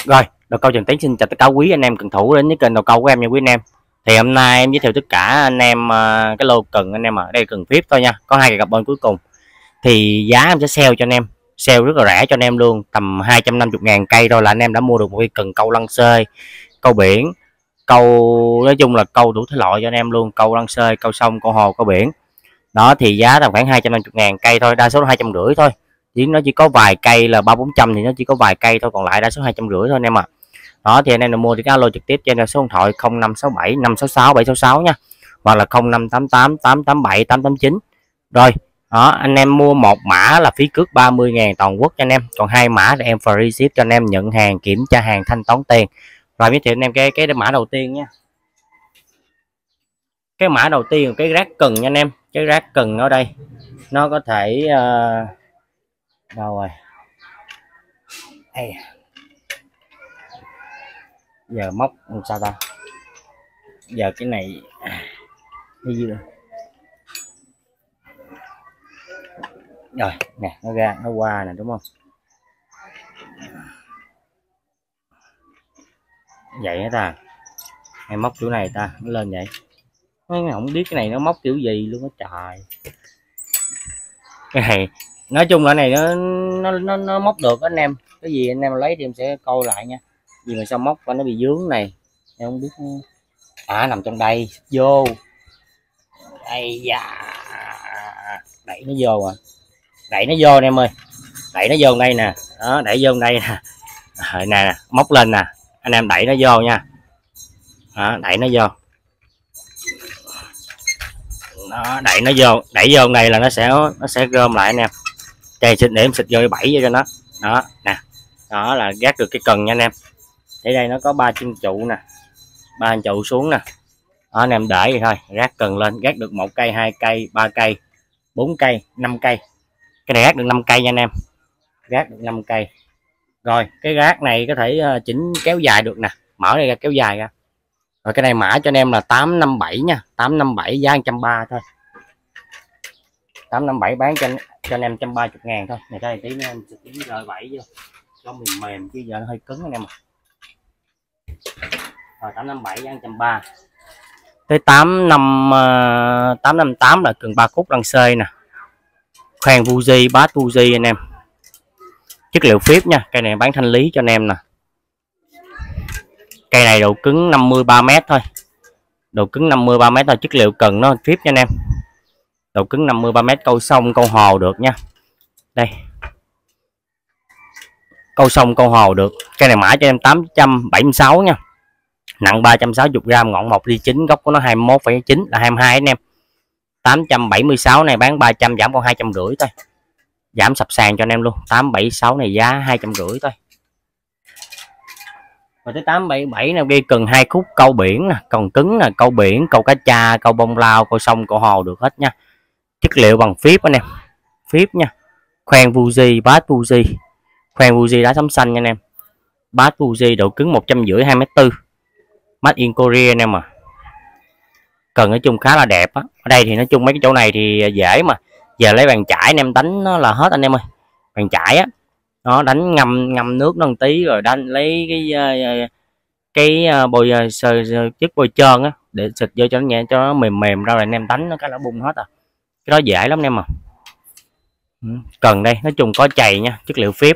Rồi, Đầu Câu Trần Tiến xin chào tất cả quý anh em cần thủ đến với kênh Đầu Câu của em nha quý anh em. Thì hôm nay em giới thiệu tất cả anh em cái lô cần anh em đây cần VIP thôi nha. Có 2 cái carbon cuối cùng. Thì giá em sẽ sale cho anh em, sale rất là rẻ cho anh em luôn, tầm 250.000 cây thôi là anh em đã mua được một cái cần câu lăng xơi, câu biển, câu nói chung là câu đủ thể loại cho anh em luôn, câu lăng xơi, câu sông, câu hồ, câu biển. Đó thì giá tầm khoảng 250.000 cây thôi, đa số là 250 thôi. Nó chỉ có vài cây là 300-400 thì nó chỉ có vài cây thôi, còn lại đa số 250 thôi anh em ạ. Đó thì anh em mua thì alo trực tiếp trên số điện thoại 0567 566 766 nha, hoặc là 0588 887 889. Rồi đó, anh em mua một mã là phí cước 30.000 toàn quốc cho anh em, còn 2 mã thì em free ship cho anh em, nhận hàng, kiểm tra hàng, thanh toán tiền. Rồi giới thiệu anh em cái mã đầu tiên nha. Cái mã đầu tiên là cái rác cần nha anh em. Cái rác cần ở đây nó có thể đâu rồi đây. Giờ móc làm sao ta, giờ cái này đi gì rồi. Rồi nè, nó ra nó qua nè, đúng không? Vậy hả ta, em móc kiểu này ta, nó lên vậy. Nó không biết cái này nó móc kiểu gì luôn á trời. Cái này nói chung là này nó móc được anh em, cái gì anh em lấy thì em sẽ coi lại nha. Vì mà sao móc và nó bị dướng này em không biết. Nằm trong đây, vô đây da, đẩy nó vô à, đẩy nó vô anh em ơi, đẩy nó vô đây nè, đó đẩy vô đây nè, nè móc lên nè anh em, đẩy nó vô nha. Đó, đẩy nó vô, đó, đẩy nó vô, đẩy vô đây là nó sẽ gom lại anh em. Đây xịt để em xịt vô bẫy cho nó. Đó nè, đó là gác được cái cần nha anh em. Ở đây nó có 3 chân trụ nè, 3 trụ xuống nè. Đó, anh em để vậy thôi, gác cần lên, gác được 1 cây, 2 cây, 3 cây, 4 cây, 5 cây. Cái này gác được 5 cây nha anh em, gác được 5 cây. Rồi cái gác này có thể chỉnh kéo dài được nè, mở đây ra kéo dài ra. Rồi cái này mã cho anh em là 857 nha, 857 giá 130 thôi. 857 bán cho anh em 130.000 thôi. Này đây tí nữa em sẽ tính rời bẫy vô cho mềm mềm chứ giờ nó hơi cứng anh em ạ. Rồi 857 giá 130. Tới 858 là cần 3 khúc lăng xơi nè, khoan Fuji, bát Fuji anh em, chất liệu phíp nha. Cây này bán thanh lý cho anh em nè. Cây này độ cứng 53m thôi, độ cứng 53m thôi, chất liệu cần nó phíp nha anh em, độ cứng 53m, câu sông câu hồ được nha. Đây câu sông câu hồ được. Cây này mã cho em 876 nha, nặng 360g, ngọn 1 ly 9, gốc của nó 21,9 là 22 anh em. 876 này bán 300, giảm còn 250 thôi, giảm sập sàn cho anh em luôn. 876 này giá 250 thôi. Và tới 877 này ghi cần 2 khúc câu biển nè, còn cứng nè, câu biển, câu cá tra, câu bông lau, câu sông, câu hồ được hết nha. Chất liệu bằng phíp anh em, phíp nha. Khoan Fuji, bát Fuji, khoan Fuji đá sấm xanh nha anh em. Bát Fuji độ cứng 150, 2m4, made in Korea anh em à. Cần nói chung khá là đẹp á. Ở đây thì nói chung mấy cái chỗ này thì dễ mà. Giờ lấy bàn chải anh em đánh nó là hết anh em ơi. Bàn chải á, nó đánh ngâm nước nó một tí rồi đánh lấy cái bôi chất bôi trơn á để xịt vô cho nó nhẹ, cho nó mềm mềm ra rồi anh em đánh nó cái là bung hết à. Cái đó dễ lắm anh em à. Cần đây nói chung có chày nha, chất liệu phíp.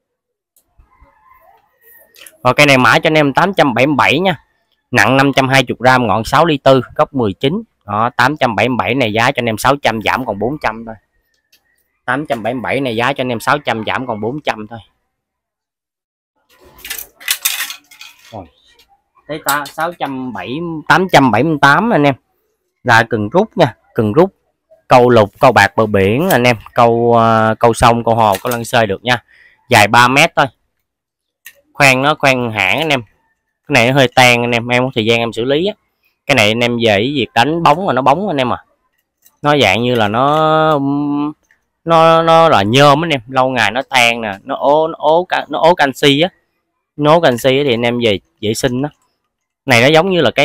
Rồi cây này mã cho anh em 877 nha, nặng 520g, ngọn 6 ly 4, gốc 19. Đó 877 này giá cho anh em 600, giảm còn 400 thôi. 877 này giá cho anh em 600, giảm còn 400 thôi. Rồi tới 878 anh em là cần rút nha, cần rút, câu lục, câu bạc bờ biển anh em, câu sông, câu hồ, câu lăng xơi được nha. Dài 3m thôi, khoan nó khoan hãng anh em. Cái này nó hơi tan anh em có thời gian em xử lý á. Cái này anh em về việc đánh bóng là nó bóng anh em à, nó dạng như là nó là nhôm anh em, lâu ngày nó tan nè, nó ố canxi á, nó ố canxi thì anh em về vệ sinh đó. Này nó giống như là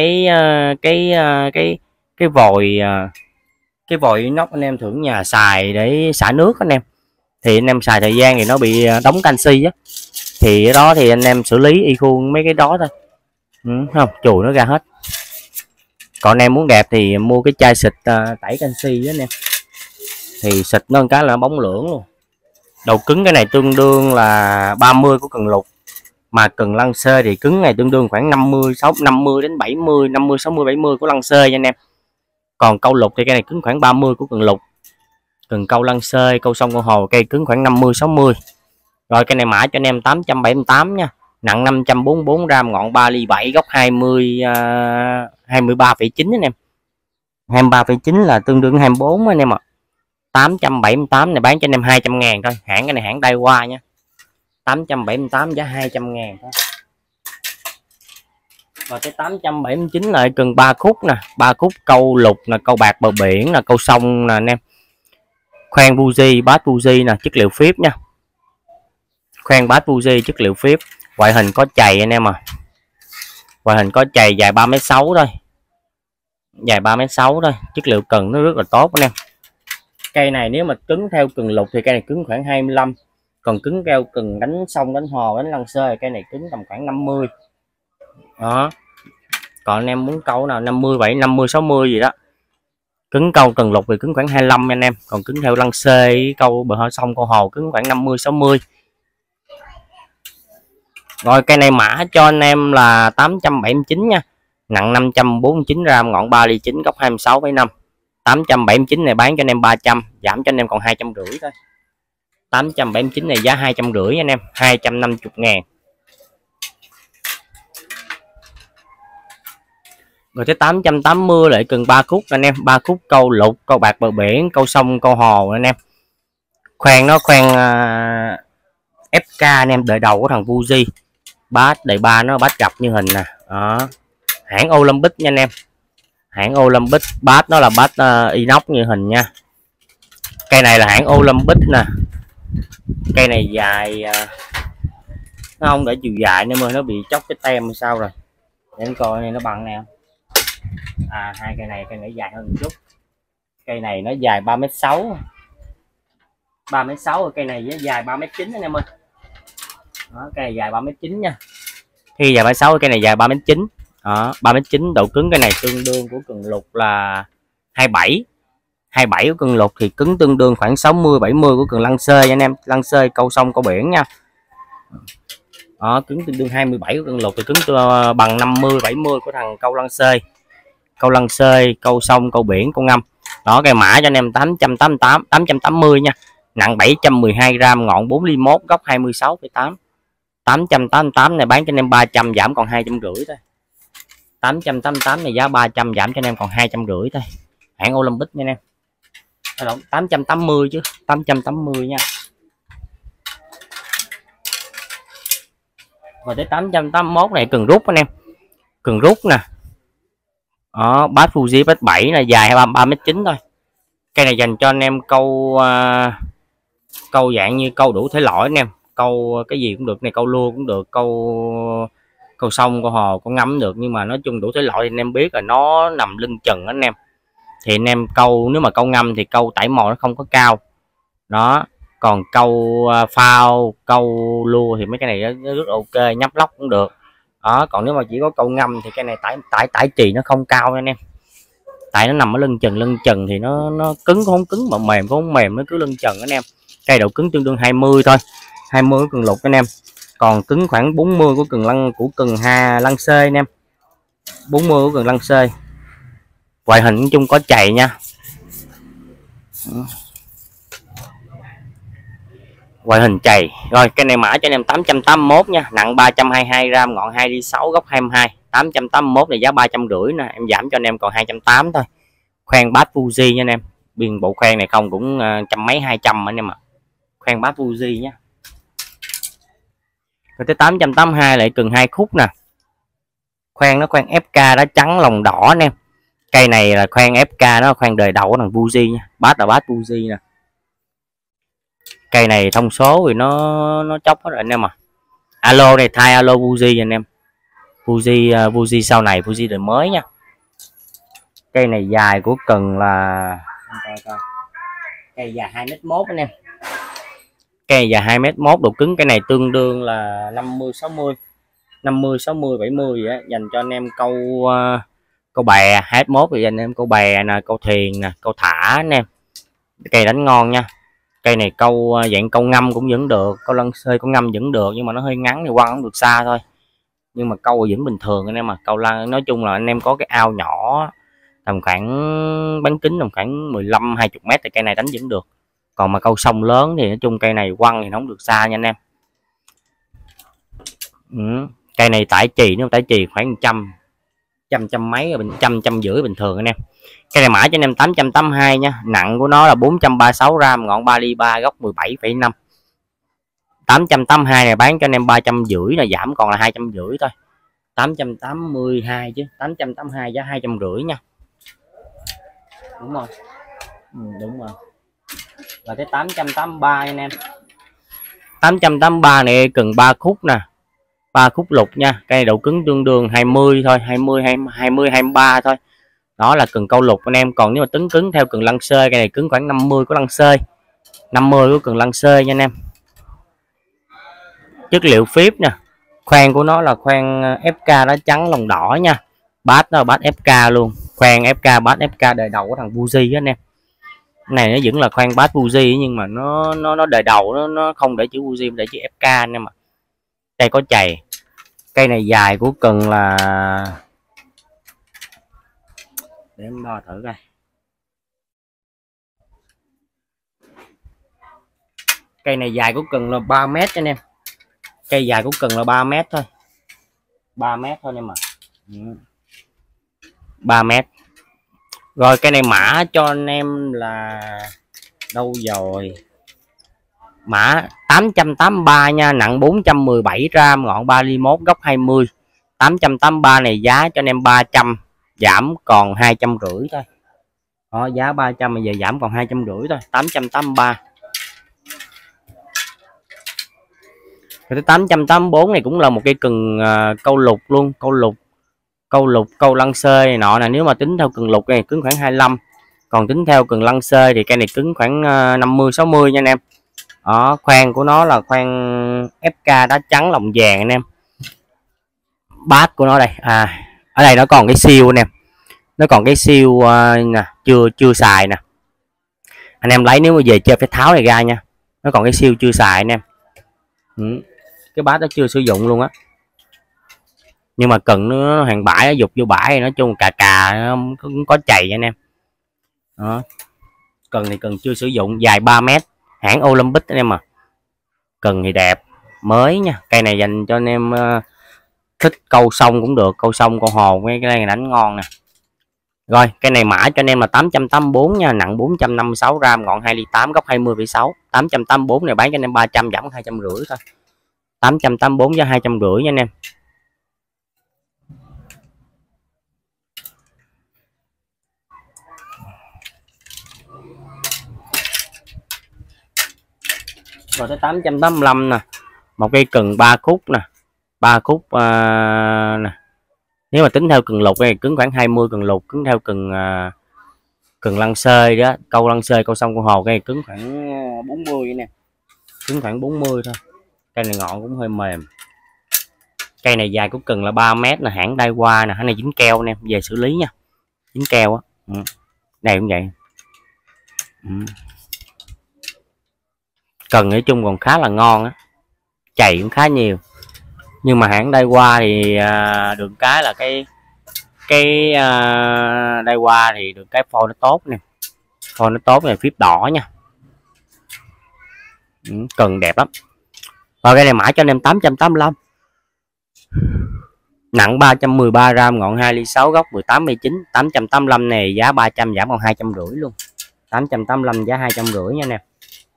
cái vòi inox anh em thường nhà xài để xả nước anh em, thì anh em xài thời gian thì nó bị đóng canxi á, thì cái đó thì anh em xử lý y khuôn mấy cái đó thôi. Không, chùi nó ra hết. Còn anh em muốn đẹp thì mua cái chai xịt tẩy canxi đó anh em, thì xịt nó một cái là bóng lưỡng luôn. Đầu cứng cái này tương đương là 30 của cần lục, mà cần lăng xê thì cứng này tương đương khoảng 50 đến 70, 50 60 70 của lăng xê nha anh em. Còn câu lục thì cây này cứng khoảng 30 của cần lục. Cần câu lăng xê, câu sông câu hồ cây cứng khoảng 50 60. Rồi cây này mã cho anh em 878 nha. Nặng 544 gram, ngọn 3 ly 7, gốc 20 23,9 anh em. 23,9 là tương đương 24 anh em ạ. 878 này bán cho anh em 200.000 thôi. Hãng cái này hãng Daiwa nha. 878 giá 200.000 thôi. Rồi cái 879 là cần 3 khúc nè, 3 khúc câu lục nè, câu bạc bờ biển nè, câu sông nè anh em. Khoan Fuji, bát Fuji nè, chất liệu phíp nha. Khoan bát Fuji chất liệu phíp, ngoại hình có chày anh em à. Ngoại hình có chày, dài 3m6 thôi. Dài 3m6 thôi, chất liệu cần nó rất là tốt anh em. Cây này nếu mà cứng theo cần lục thì cây này cứng khoảng 25. Còn cứng theo cần đánh sông, đánh hò, đánh lăng xê cây này cứng tầm khoảng 50. Đó. Còn anh em muốn câu nào 50 7 50 60 gì đó. Cứng câu cần lục thì cứng khoảng 25 anh em, còn cứng theo lăng xê câu bờ ho sông câu hồ cứng khoảng 50 60. Rồi cây này mã cho anh em là 879 nha. Nặng 549 gram, ngọn 3 ly 9, gốc 26,5. 879 này bán cho anh em 300, giảm cho anh em còn 250 thôi. 879 này giá 250 anh em, 250.000. Rồi tới 880 lại cần 3 khúc anh em, 3 khúc câu lục, câu bạc bờ biển, câu sông, câu hồ anh em. Khoan nó khoan FK anh em, đời đầu của thằng Fuji. Bát đời 3 nó bát gặp như hình nè. Đó. Hãng Olympic nha anh em. Hãng Olympic, bát nó là bát inox như hình nha. Cây này là hãng Olympic nè. Cây này dài nó không để chiều dài nên mà nó bị chóc cái tem sao rồi. Để em coi này nó bằng nè. Hai cây này dài hơn một chút. Cây này nó dài 3m6. 3m6, cây này dài 3m9 anh em ơi. Đó, cây này dài 3m9 nha. Khi dài 36, cây này dài 3m9. Đó, 3m9, độ cứng cái này tương đương của cần lục là 27. 27 của cần lục thì cứng tương đương khoảng 60 70 của cần lăng xê anh em, lăng xê câu sông câu biển nha. Đó, cứng tương đương 27 của cần lục thì cứng bằng 50 70 của thằng câu lăng xê. Câu lăng xê, câu sông, câu biển, câu ngâm. Đó, cái mã cho anh em 888 880 nha. Nặng 712 gram, ngọn 4 ly 1, gốc 26,8. 888 này bán cho anh em 300, giảm còn 250 thôi. 888 này giá 300, giảm cho anh em còn 250 thôi. Hãng Olympic nha anh em. 880 chứ, 880 nha. Rồi tới 881 này cần rút anh em. Cần rút nè. Đó, bát Fuji bát 7 là dài 3m9 thôi. Cây này dành cho anh em câu câu dạng như câu đủ thể loại anh em. Câu cái gì cũng được này, câu lua cũng được, câu sông, câu hồ, câu ngắm được, nhưng mà nói chung đủ thể loại thì anh em biết là nó nằm lưng chừng anh em. Thì anh em câu, nếu mà câu ngâm thì câu tẩy mò nó không có cao. Đó, còn câu phao, câu lua thì mấy cái này nó rất ok, nhấp lóc cũng được. Đó, còn nếu mà chỉ có câu ngâm thì cái này tải trì nó không cao anh em. Tại nó nằm ở lưng chừng thì nó cứng cũng không cứng mà mềm cũng không mềm, nó cứ lưng chừng anh em. Cây độ cứng tương đương 20 thôi. 20 của cần lục anh em. Còn cứng khoảng 40 của cần lăng xê anh em. 40 của cần lăng xê. Ngoại hình chung có chày nha. Ngoại hình chày. Rồi cái này mã cho anh em 881 nha, nặng 322 gram, ngọn 2 ly 6, gốc 22. 881 này giá 350 nè, em giảm cho anh em còn 280 thôi. Khoan bát Fuji nha anh em. Biên bộ khoan này không cũng trăm mấy 200 anh em ạ. Khoan bát Fuji nhé. Rồi tới 882 lại cần 2 khúc nè. Khoan nó khoan FK đá trắng lòng đỏ anh em. Cây này là khoan FK, nó khoan đời đầu của thằng Fuji nha. Bát là bát Fuji nè. Cây này thông số thì nó chóc hết rồi anh em à. Alo này thay alo Fuji anh em. Fuji sau này, Fuji đời mới nha. Cây này dài của cần là cây dài 2m1 anh em. Cây dài 2m1, độ cứng cái này tương đương là 50 60 70 vậy á, dành cho anh em câu bè. 21 thì dành em câu bè nè, câu thuyền nè, câu thả anh em. Cây đánh ngon nha. Cây này câu dạng câu ngâm cũng vẫn được, câu lân xơi câu ngâm vẫn được, nhưng mà nó hơi ngắn thì quăng không được xa thôi. Nhưng mà câu vẫn bình thường anh em, mà câu lân nói chung là anh em có cái ao nhỏ tầm khoảng bán kính tầm khoảng 15 20 m thì cây này đánh vẫn được. Còn mà câu sông lớn thì nói chung cây này quăng thì nó không được xa nha anh em. Cây này tải chì, nó tải chì khoảng trăm mấy, trăm rưỡi bình thường anh em. Cây này mã cho anh em 882 nha. Nặng của nó là 436 gram, ngọn 3 ly 3, gốc 17,5. 882 này bán cho anh em 350 là giảm còn là 250 thôi. 882 chứ, 882 giá 250 nha. Đúng rồi. Đúng rồi. Và cái 883 anh em. 883 này cần 3 khúc nè. 3 khúc lục nha. Cây độ cứng tương đương 20 thôi, 20 23 thôi. Đó là cần câu lục anh em. Còn nếu mà tính cứng theo cần lăng xơi, cây này cứng khoảng 50 của lăng xơi. 50 của cần lăng xơi nha anh em. Chất liệu phíp nè. Khoan của nó là khoan FK đá trắng lòng đỏ nha. Bát nó bát FK luôn. Khoan FK, bát FK đời đầu của thằng Fuji á anh em. Này nó vẫn là khoan bát Fuji nhưng mà nó đời đầu, nó không để chữ Fuji, để chữ FK anh em ạ. Đây có chày. Cây này dài của cần là, để em đo thử coi. Cây này dài của cần là 3 m anh em. Cây dài của cần là 3 m thôi. 3 m thôi em ạ. 3 m. Rồi cây này mã cho anh em là đâu rồi? Mã 883 nha, nặng 417 gram, ngọn 3 ly 1, gốc 20. 883 này giá cho anh em 300, giảm còn 250 thôi. Đó, giá 300 bây giờ giảm còn 250 thôi, 883. Cái 884 này cũng là một cây cần câu lục luôn, câu lục câu lăng xơi này nọ nè. Nếu mà tính theo cần lục này cứng khoảng 25, còn tính theo cần lăng xơi thì cây này cứng khoảng 50 60 nha anh em. Đó, khoan của nó là khoan FK đá trắng lòng vàng anh em. Bát của nó đây, ở đây nó còn cái siêu anh em, nó còn cái siêu nè, chưa xài nè. Anh em lấy nếu mà về chơi phải tháo này ra nha, nó còn cái siêu chưa xài anh em. Cái bát nó chưa sử dụng luôn á, nhưng mà cần nó hàng bãi, nó dục vô bãi, nói chung cà nó cũng có chày anh em. Đó, cần thì cần chưa sử dụng, dài 3 m, hãng Olympic anh em à. Cần thì đẹp, mới nha. Cây này dành cho anh em thích câu sông cũng được, câu sông câu hồ, cái này đánh ngon nè. Rồi cây này mã cho anh em là 884 nha, nặng 456 gram, ngọn 2 ly 8, gốc 20,6. 884 này bán cho anh em 300, giảm 250 thôi. 884 giá 250 nha anh em. Rồi tới 885 nè, một cây cần 3 khúc nè, 3 khúc nè. Nếu mà tính theo cần lục này cứng khoảng 20 cần lục, cứng theo cần lăng xơi đó, câu lăng xơi câu sông câu hồ, cây cứng khoảng 40 nè, cứng khoảng 40 thôi. Cây này ngọn cũng hơi mềm. Cây này dài của cần là 3 m là hãng Daiwa nè, cái này dính keo nè, về xử lý nha, dính keo á. Này cũng vậy. Cần nói chung còn khá là ngon á, chày cũng khá nhiều. Nhưng mà hãng Daiwa thì được cái là cái Daiwa thì được cái phôi nó tốt nè, phôi nó tốt này, phíp đỏ nha. Cần đẹp lắm. Và cái này mã cho anh em 885, nặng 313 gram, ngọn 2 ly 6, gốc 18,9. 885 này giá 300, giảm còn 250 luôn. 885 giá 250 nha anh em.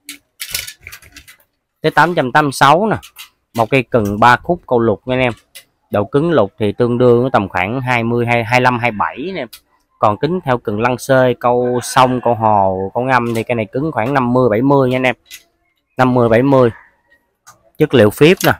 Tới 886 nè, một cây cần 3 khúc câu lục nha anh em. Độ cứng lục thì tương đương tầm khoảng 20 25 27 nè. Còn tính theo cần lăng xơi câu sông câu hồ câu ngâm thì cây này cứng khoảng 50 70 nha anh em. 50 70. Chất liệu phíp nè.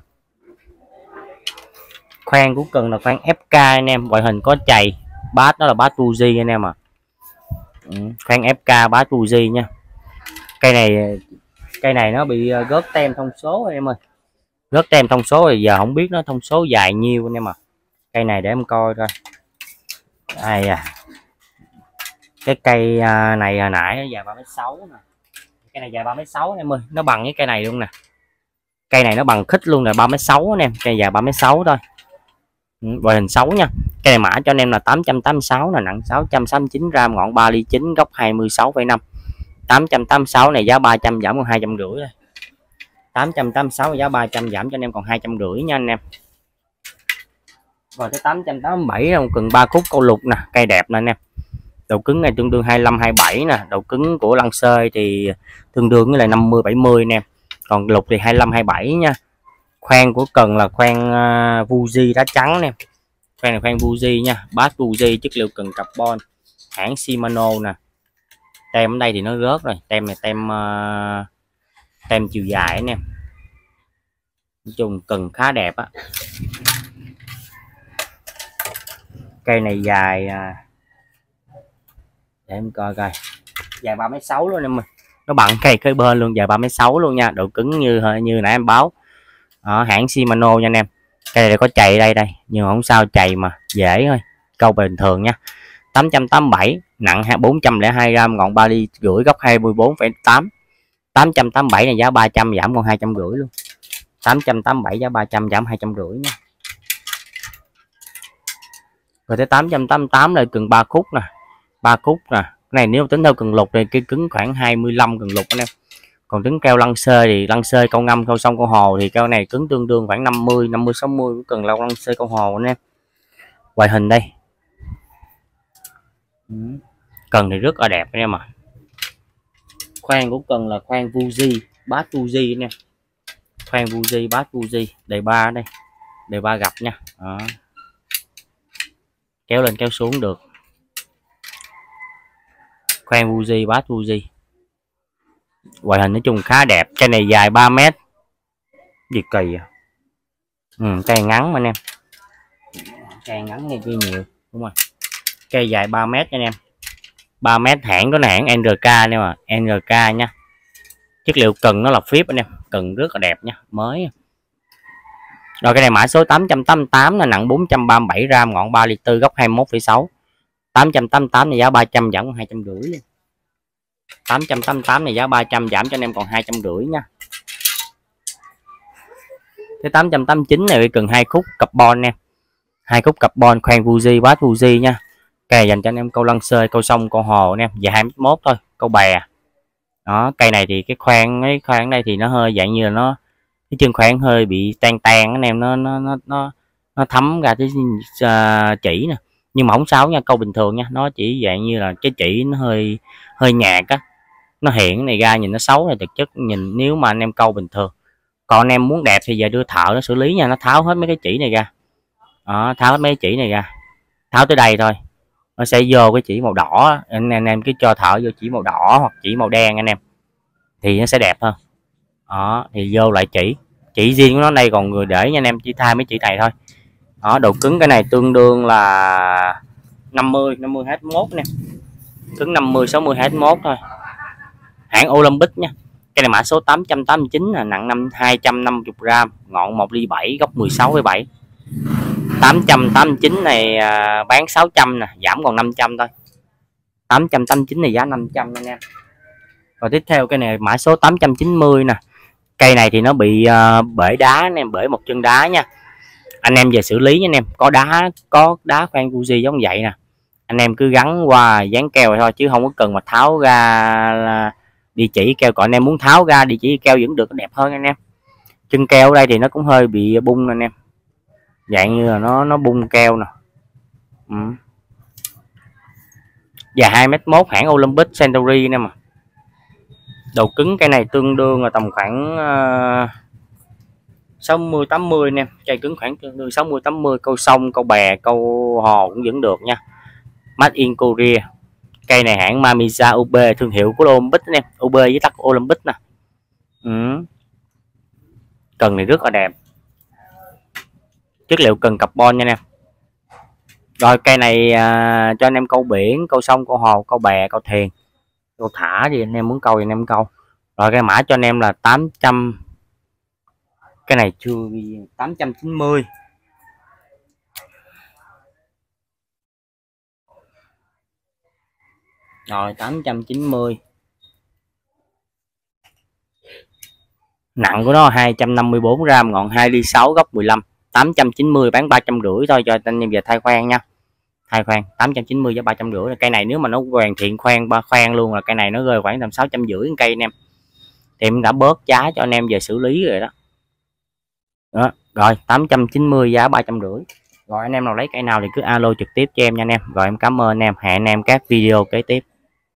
Khoan của cần là khoan FK anh em, ngoại hình có chày. Bát đó là bát Fuji anh em à. Khoan FK bát Fuji nha. Cây này Cây này nó bị gớt tem thông số em ơi, gớt tem thông số thì giờ không biết nó thông số dài nhiêu anh em à. Cây này để em coi coi. Đây à, cái cây này hồi nãy dài 3,6 nè, cây này dài 3,6 em ơi, nó bằng với cây này luôn nè, cây này nó bằng khích luôn là 3,6 anh em, cây dài 3,6 thôi. Và hình 6 nha. Cây này mã cho anh em là 886 là nặng 669 gram, ngọn 3 ly 9, gốc 26,5. 886 này giá 300 giảm còn 250 thôi. 886 giá 300 giảm cho anh em còn 250 nha anh em. Rồi cái 887 là cần 3 khúc câu lục nè, cây đẹp nè anh em. Độ cứng này tương đương 25 27 nè, độ cứng của lăng xơi thì tương đương với là 50 70 nè. Còn lục thì 25 27 nha. Khoan của cần là khoan Fuji đá trắng nè. Khoan là khoan Fuji nha, bát Fuji chất liệu cần carbon, hãng Shimano nè. Tem ở đây thì nó rớt rồi, tem này tem chiều dài nè. Nói chung cần khá đẹp á. Cây này dài để em coi coi, dài 3,6 luôn em ơi, nó bằng cây kế bên luôn, dài 3,6 luôn nha, độ cứng như nãy em báo. Ở hãng Shimano nha anh em. Cây này có chày đây nhưng không sao, chày mà dễ thôi, câu bình thường nha. 887 nặng 402 gram, ngọn 3 ly rưỡi, gốc 24,8. 887 này giá 300 giảm còn 250 luôn. 887 giá 300 giảm 250 nha. Rồi tới 888 là cần 3 khúc nè, 3 khúc nè. Cái này nếu tính theo cần lục thì cái cứng khoảng 25 cần lục anh em. Còn tính keo lăng xơi thì lăng xơi câu ngâm câu sông câu hồ thì keo này cứng tương đương khoảng 50 60 cần lâu lăng xơi câu hồ anh em. Ngoại hình đây. Cần thì rất là đẹp anh em à. Khoan của cần là khoan Fuji, bát Fuji nha. Khoan Fuji, bát Fuji, đề 3 đây. Đề 3 gặp nha. Đó. Kéo lên kéo xuống được. Khoan Fuji, bát Fuji. Ngoại hình nói chung khá đẹp. Cây này dài 3 mét. Gì kỳ à. Cây ngắn anh em. Cây ngắn hay cây nhiều. Đúng rồi. Cây dài 3 mét anh em. 3 mét, hãng có hãng NRK nè mà, NRK nha. Chất liệu cần nó là phíp anh em, cần rất là đẹp nha, mới. Rồi cái này mã số 888 là nặng 437 gram, ngọn 3 ly 4, gốc 21,6. 888 này giá 300 giảm còn 250 luôn. 888 này giá 300 giảm cho anh em còn 250 nha. Cái 889 này cần 2 khúc carbon nè. 2 khúc carbon khoan Fuji, bát Fuji nha. Cây dành cho anh em câu lăng xơi, câu sông, câu hồ nè, dài 21 thôi, câu bè. Đó, cây này thì cái khoan đây thì nó hơi dạng như là nó cái chân khoan hơi bị tan anh em, nó thấm ra cái chỉ nè. Nhưng mà không sao nha, câu bình thường nha, nó chỉ dạng như là cái chỉ nó hơi nhạt á. Nó hiện cái này ra nhìn nó xấu này, thực chất nhìn nếu mà anh em câu bình thường. Còn anh em muốn đẹp thì giờ đưa thợ nó xử lý nha, nó tháo hết mấy cái chỉ này ra. Đó, tháo hết mấy cái chỉ này ra. Tháo tới đây thôi. Nó sẽ vô cái chỉ màu đỏ, anh em cứ cho thợ vô chỉ màu đỏ hoặc chỉ màu đen anh em thì nó sẽ đẹp hơn. Đó, thì vô lại chỉ riêng của nó đây, còn người để nha anh em chỉ thay mấy chỉ này thôi. Đó, độ cứng cái này tương đương là 50 H1 nè, cứng 50 60 H1 thôi, hãng Olympic nha. Cái này mã số 889 là nặng 250 gram, ngọn 1 ly 7, gốc 16,7. 889 này bán 600 nè, giảm còn 500 thôi. 889 này giá 500 anh em. Rồi tiếp theo cái này mã số 890 nè. Cây này thì nó bị bể đá anh em, bể một chân đá nha. Anh em về xử lý nha anh em, có đá khoan Fuji giống vậy nè. Anh em cứ gắn qua dán keo thôi chứ không có cần mà tháo ra địa chỉ keo. Còn anh em muốn tháo ra địa chỉ keo vẫn được, đẹp hơn anh em. Chân keo ở đây thì nó cũng hơi bị bung anh em, dạng như là nó bung keo nè. Dài 2m1, hãng Olympic Centauri nè mà. Độ cứng cái này tương đương là tầm khoảng 60 80 nè, cây cứng khoảng tương đương 60 80, câu sông, câu bè, câu hồ cũng vẫn được nha. Made in Korea. Cây này hãng Mamiya UB, thương hiệu của Olympic nè, UB với tắt Olympic nè. Cần này rất là đẹp. Chất liệu cần carbon nha nè. Rồi cây này cho anh em câu biển, câu sông, câu hồ, câu bè, câu thuyền, câu thả gì anh em muốn câu thì anh em câu. Rồi cái mã cho anh em là 800, cái này chưa ghi, 890. Rồi 890. Nặng của nó 254 gram, ngọn 2 ly 6, gốc 15. 890 bán 350 thôi cho anh em về thay khoan nha. Thay khoan 890 với 350. Cây này nếu mà nó hoàn thiện khoan ba khoan luôn là cây này nó rơi khoảng tầm 650 cây anh em. Thì em đã bớt giá cho anh em về xử lý rồi đó. Đó, rồi 890 giá 350. Rồi anh em nào lấy cây nào thì cứ alo trực tiếp cho em nha anh em. Rồi em cảm ơn anh em, hẹn anh em các video kế tiếp.